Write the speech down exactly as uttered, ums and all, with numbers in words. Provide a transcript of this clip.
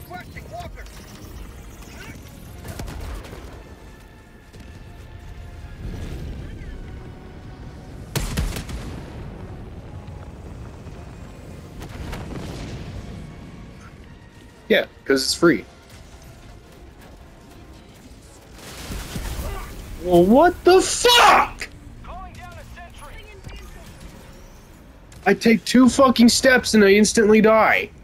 Requesting Walker. Yeah, because it's free. Well, what the fuck? Calling down a sentry. I take two fucking steps and I instantly die.